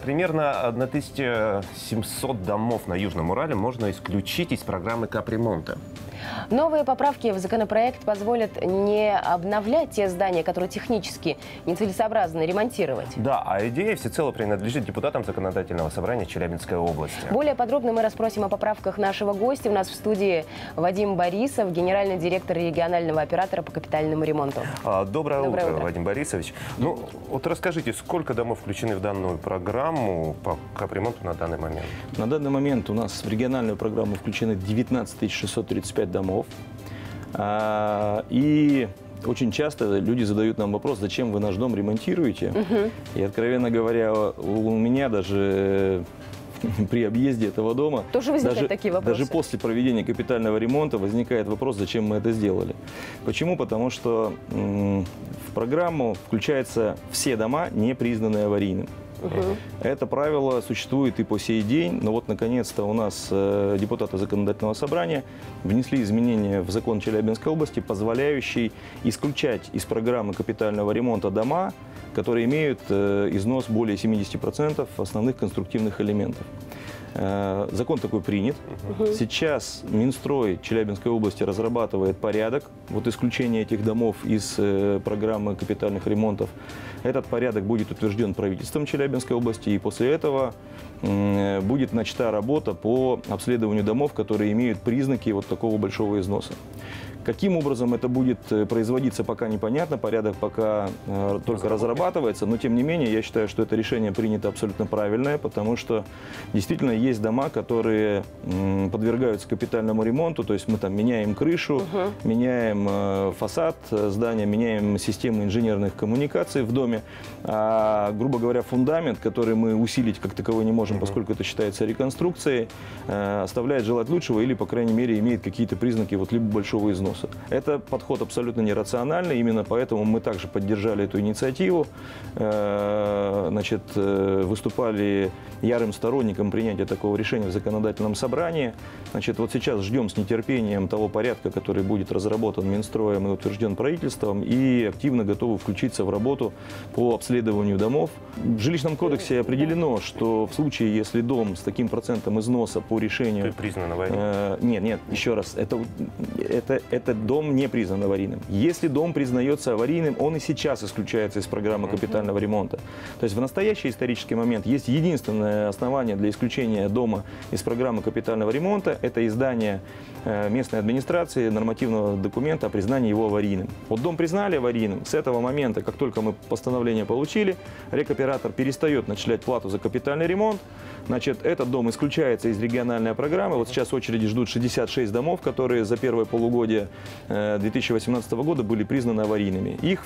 Примерно 1700 домов на Южном Урале можно исключить из программы капремонта. Новые поправки в законопроект позволят не обновлять те здания, которые технически нецелесообразно ремонтировать. Да, а идея всецело принадлежит депутатам Законодательного собрания Челябинской области. Более подробно мы расспросим о поправках нашего гостя. У нас в студии Вадим Борисов, генеральный директор регионального оператора по капитальному ремонту. Доброе утро, Вадим Борисович. Ну, вот расскажите, сколько домов включены в данную программу по капремонту на данный момент? На данный момент у нас в региональную программу включены 19 635 домов. И очень часто люди задают нам вопрос, зачем вы наш дом ремонтируете? И, откровенно говоря, у меня даже при объезде этого дома, тоже возникают такие вопросы. Даже после проведения капитального ремонта возникает вопрос, зачем мы это сделали. Почему? Потому что в программу включаются все дома, не признанные аварийным. Это правило существует и по сей день, но вот наконец-то у нас депутаты Законодательного собрания внесли изменения в закон Челябинской области, позволяющий исключать из программы капитального ремонта дома, которые имеют износ более 70% основных конструктивных элементов. Закон такой принят. Сейчас Минстрой Челябинской области разрабатывает порядок исключения этих домов из программы капитальных ремонтов. Этот порядок будет утвержден правительством Челябинской области, и после этого будет начата работа по обследованию домов, которые имеют признаки такого большого износа. Каким образом это будет производиться, пока непонятно, порядок пока только разрабатывается, но тем не менее я считаю, что это решение принято абсолютно правильное, потому что действительно есть дома, которые подвергаются капитальному ремонту, то есть мы там меняем крышу, меняем фасад здания, меняем систему инженерных коммуникаций в доме, а, грубо говоря, фундамент, который мы усилить как таковой не можем, поскольку это считается реконструкцией, оставляет желать лучшего или, по крайней мере, имеет какие-то признаки либо большого износа. Это подход абсолютно нерациональный, именно поэтому мы также поддержали эту инициативу, выступали ярым сторонником принятия такого решения в законодательном собрании. Вот сейчас ждем с нетерпением того порядка, который будет разработан Минстроем и утвержден правительством, и активно готовы включиться в работу по обследованию домов. В жилищном кодексе определено, что в случае, если дом с таким процентом износа по решению... Признан аварийным? Нет, еще раз, этот дом не признан аварийным. Если дом признается аварийным, он и сейчас исключается из программы капитального ремонта. То есть в настоящий исторический момент есть единственное основание для исключения дома из программы капитального ремонта – это издание местной администрации нормативного документа о признании его аварийным. Вот дом признали аварийным, с этого момента, как только мы постановление получили, рекоператор перестает начислять плату за капитальный ремонт, этот дом исключается из региональной программы. Вот сейчас очереди ждут 66 домов, которые за первое полугодие 2018 года были признаны аварийными. Их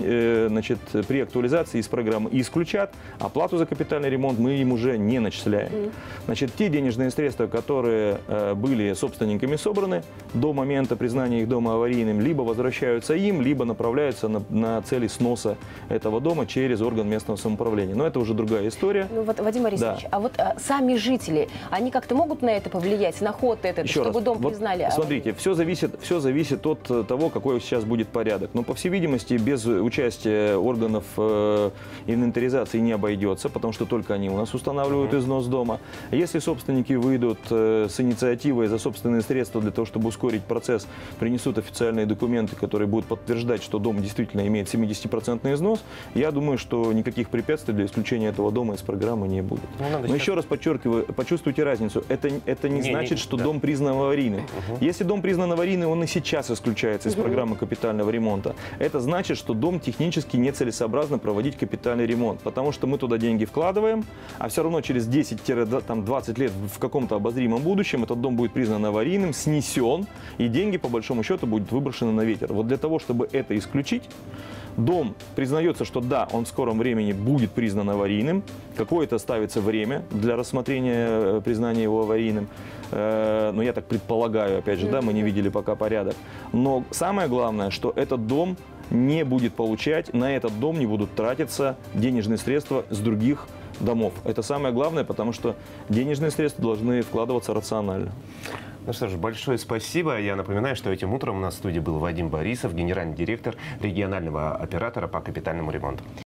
при актуализации из программы исключат, а плату за капитальный ремонт мы им уже не начисляем. Те денежные средства, которые были собственниками собраны до момента признания их дома аварийным, либо возвращаются им, либо направляются на цели сноса этого дома через орган местного самоуправления. Но это уже другая история. Вадим Борисович, да. А вот сами жители, они как-то могут на это повлиять, на ход этот, чтобы дом признали? Смотрите, все зависит от того, какой сейчас будет порядок. Но, по всей видимости, без участия органов инвентаризации не обойдется, потому что только они у нас устанавливают износ дома. Если собственники выйдут с инициативой за собственные средства для того, чтобы ускорить процесс, принесут официальные документы, которые будут подтверждать, что дом действительно имеет 70% износ, я думаю, что никаких препятствий для исключения этого дома из программы не будет. Но еще раз подчеркиваю, почувствуйте разницу. Это не значит, что дом признан аварийным. Если дом признан аварийным, он и сейчас исключается из программы капитального ремонта. Это значит, что дом технически нецелесообразно проводить капитальный ремонт, потому что мы туда деньги вкладываем, а все равно через 10-20 лет в каком-то обозримом будущем этот дом будет признан аварийным, снесен, и деньги, по большому счету, будут выброшены на ветер. Вот для того, чтобы это исключить, дом признается, что да, он в скором времени будет признан аварийным, какое-то ставится время для рассмотрения признания его аварийным, но я так предполагаю, опять же, мы не видели пока порядок. Но самое главное, что этот дом не будет получать, на этот дом не будут тратиться денежные средства с других домов. Это самое главное, потому что денежные средства должны вкладываться рационально. Ну что ж, большое спасибо. Я напоминаю, что этим утром у нас в студии был Вадим Борисов, генеральный директор регионального оператора по капитальному ремонту.